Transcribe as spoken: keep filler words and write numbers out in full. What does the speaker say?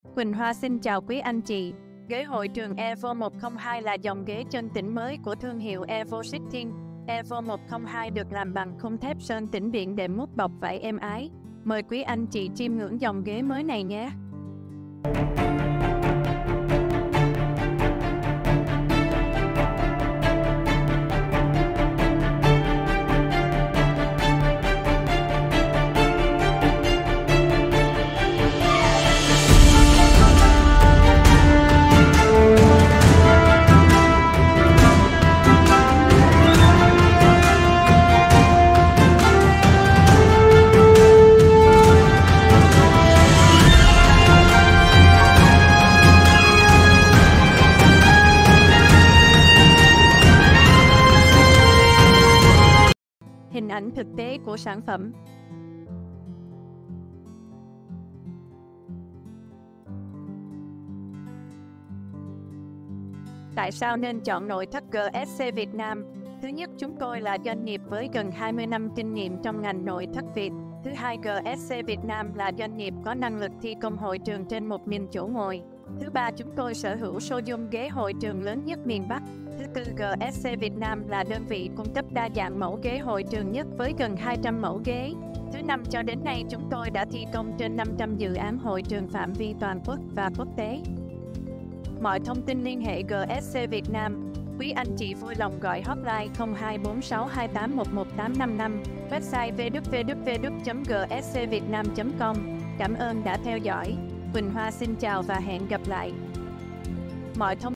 Quỳnh Hoa xin chào quý anh chị. Ghế hội trường Evo một không hai là dòng ghế chân tĩnh mới của thương hiệu Evo Sitting. Evo một không hai được làm bằng khung thép sơn tĩnh điện đệm mút bọc vải êm ái. Mời quý anh chị chiêm ngưỡng dòng ghế mới này nhé. Hình ảnh thực tế của sản phẩm. Tại sao nên chọn nội thất giê ét xê Việt Nam? Thứ nhất, chúng tôi là doanh nghiệp với gần hai mươi năm kinh nghiệm trong ngành nội thất Việt. Thứ hai, giê ét xê Việt Nam là doanh nghiệp có năng lực thi công hội trường trên một nghìn chỗ ngồi. Thứ ba, chúng tôi sở hữu showroom ghế hội trường lớn nhất miền Bắc. Thứ tư, giê ét xê Việt Nam là đơn vị cung cấp đa dạng mẫu ghế hội trường nhất với gần hai trăm mẫu ghế. Thứ năm, cho đến nay chúng tôi đã thi công trên năm trăm dự án hội trường phạm vi toàn quốc và quốc tế. Mọi thông tin liên hệ giê ét xê Việt Nam. Quý anh chị vui lòng gọi hotline không hai bốn sáu hai tám một một tám năm năm, website w w w chấm g s c việt nam chấm com. Cảm ơn đã theo dõi. Quỳnh Hoa xin chào và hẹn gặp lại. Mọi thông